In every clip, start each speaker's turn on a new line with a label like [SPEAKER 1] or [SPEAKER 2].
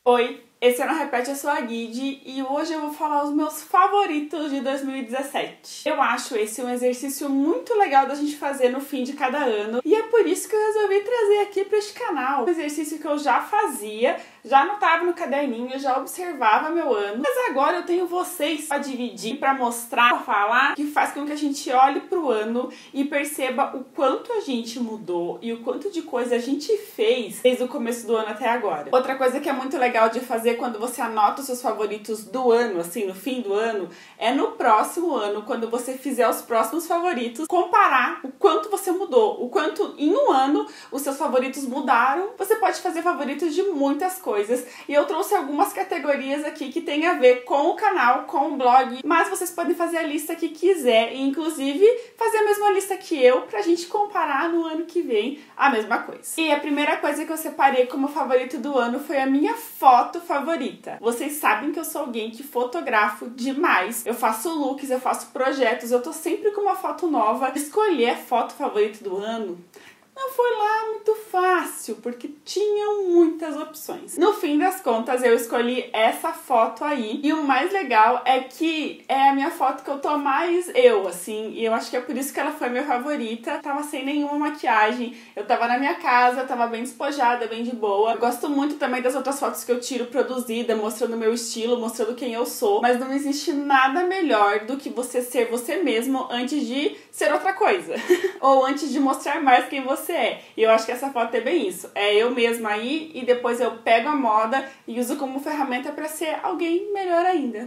[SPEAKER 1] Oi, esse é Não Repete a Sua Guide e hoje eu vou falar os meus favoritos de 2017. Eu acho esse um exercício muito legal da gente fazer no fim de cada ano e é por isso que eu resolvi trazer aqui para este canal. Um exercício que eu já fazia, já anotava no caderninho, já observava meu ano, mas agora eu tenho vocês para dividir, para mostrar, para falar, que faz com que a gente olhe pro ano e perceba o quanto a gente mudou e o quanto de coisa a gente fez desde o começo do ano até agora. Outra coisa que é muito legal de fazer quando você anota os seus favoritos do ano, assim, no fim do ano, é no próximo ano, quando você fizer os próximos favoritos, comparar o quanto você mudou, o quanto em um ano os seus favoritos mudaram. Você pode fazer favoritos de muitas coisas e eu trouxe algumas categorias aqui que tem a ver com o canal, com o blog, mas vocês podem fazer a lista que quiser e inclusive fazer a mesma lista que eu pra gente comparar no ano que vem a mesma coisa. E a primeira coisa que eu separei como favorito do ano foi a minha foto favorita. Vocês sabem que eu sou alguém que fotografo demais. Eu faço looks, eu faço projetos, eu tô sempre com uma foto nova. Escolher a foto favorita do ano não foi lá muito fácil, porque tinham muitas opções. No fim das contas, eu escolhi essa foto aí. E o mais legal é que é a minha foto que eu tô mais eu, assim. E eu acho que é por isso que ela foi minha favorita. Eu tava sem nenhuma maquiagem, eu tava na minha casa, eu tava bem despojada, bem de boa. Eu gosto muito também das outras fotos que eu tiro produzida, mostrando o meu estilo, mostrando quem eu sou. Mas não existe nada melhor do que você ser você mesmo antes de ser outra coisa. Ou antes de mostrar mais quem você é. E eu acho que essa foto é bem isso. É eu mesma aí e depois eu pego a moda e uso como ferramenta pra ser alguém melhor ainda.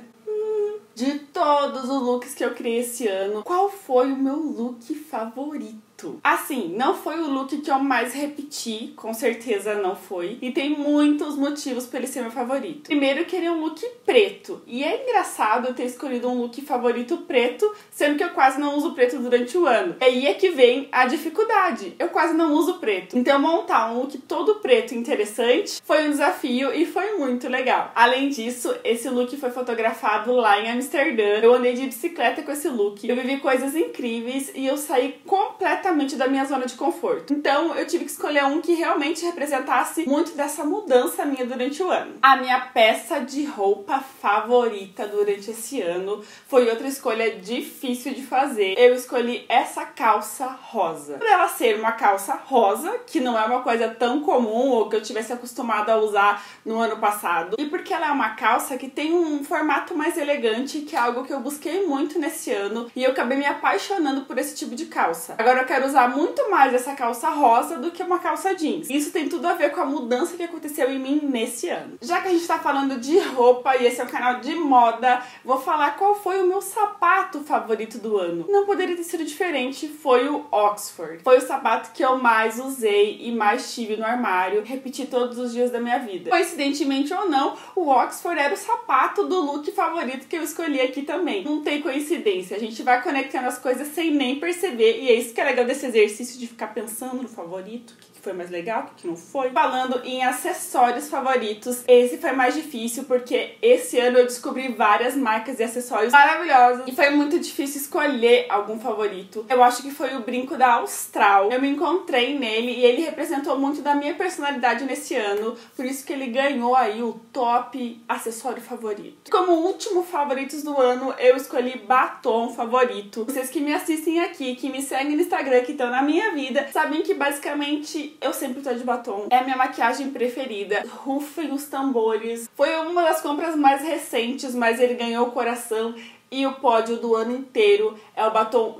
[SPEAKER 1] De todos os looks que eu criei esse ano, qual foi o meu look favorito? Assim, não foi o look que eu mais repeti, com certeza não foi. E tem muitos motivos pra ele ser meu favorito. Primeiro, eu queria um look preto. E é engraçado eu ter escolhido um look favorito preto, sendo que eu quase não uso preto durante o ano. E aí é que vem a dificuldade. Eu quase não uso preto. Então montar um look todo preto interessante foi um desafio e foi muito legal. Além disso, esse look foi fotografado lá em Amsterdã. Eu andei de bicicleta com esse look. Eu vivi coisas incríveis e eu saí completamente da minha zona de conforto. Então eu tive que escolher um que realmente representasse muito dessa mudança minha durante o ano. A minha peça de roupa favorita durante esse ano foi outra escolha difícil de fazer. Eu escolhi essa calça rosa. Por ela ser uma calça rosa, que não é uma coisa tão comum ou que eu tivesse acostumado a usar no ano passado, e porque ela é uma calça que tem um formato mais elegante, que é algo que eu busquei muito nesse ano, e eu acabei me apaixonando por esse tipo de calça. Agora eu quero usar muito mais essa calça rosa do que uma calça jeans. Isso tem tudo a ver com a mudança que aconteceu em mim nesse ano. Já que a gente tá falando de roupa e esse é um canal de moda, vou falar qual foi o meu sapato favorito do ano. Não poderia ter sido diferente, foi o Oxford. Foi o sapato que eu mais usei e mais tive no armário, repeti todos os dias da minha vida. Coincidentemente ou não, o Oxford era o sapato do look favorito que eu escolhi aqui também. Não tem coincidência, a gente vai conectando as coisas sem nem perceber e é isso que é legal desse exercício de ficar pensando no favorito, o que foi mais legal, o que não foi. Falando em acessórios favoritos, esse foi mais difícil porque esse ano eu descobri várias marcas de acessórios maravilhosos e foi muito difícil escolher algum favorito. Eu acho que foi o brinco da Austral. Eu me encontrei nele e ele representou muito da minha personalidade nesse ano, por isso que ele ganhou aí o top acessório favorito. Como último favoritos do ano, eu escolhi batom favorito. Vocês que me assistem aqui, que me seguem no Instagram, que estão na minha vida, sabem que basicamente eu sempre tô de batom. É a minha maquiagem preferida. Rufem os tambores. Foi uma das compras mais recentes, mas ele ganhou o coração. E o pódio do ano inteiro é o batom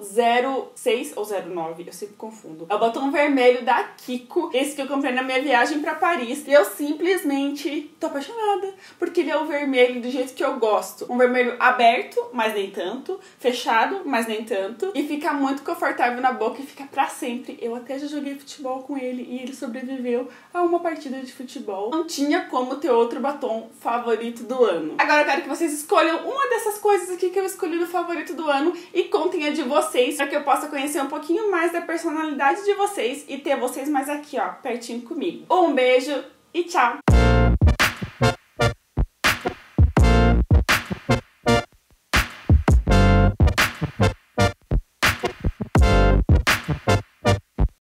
[SPEAKER 1] 06 ou 09, eu sempre confundo. É o batom vermelho da Kiko, esse que eu comprei na minha viagem pra Paris. E eu simplesmente tô apaixonada, porque ele é o vermelho do jeito que eu gosto. Um vermelho aberto, mas nem tanto. Fechado, mas nem tanto. E fica muito confortável na boca e fica pra sempre. Eu até já joguei futebol com ele e ele sobreviveu a uma partida de futebol. Não tinha como ter outro batom favorito do ano. Agora eu quero que vocês escolham uma dessas coisas aqui que eu escolhi no favorito do ano e contem a de vocês para que eu possa conhecer um pouquinho mais da personalidade de vocês e ter vocês mais aqui, ó, pertinho comigo. Um beijo e tchau!